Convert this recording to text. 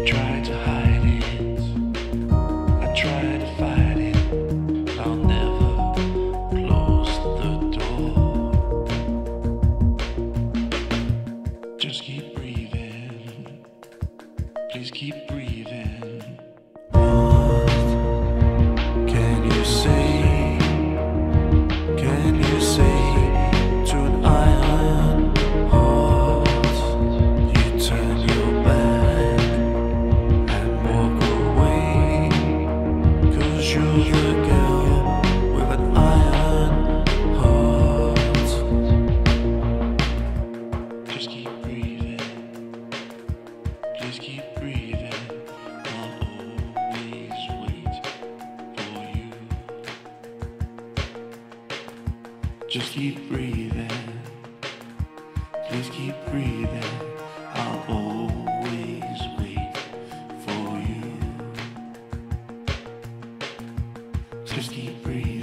try to hide it, I try to fight it, I'll never close the door. Just keep breathing, please keep breathing. What can you say? Can you say to an iron heart? You turn your back and walk away, 'cause you're the girl with an iron heart. Just keep breathing, please keep breathing. I'll always wait for you. Just keep breathing, please keep breathing. I'll always wait for you. Just keep breathing.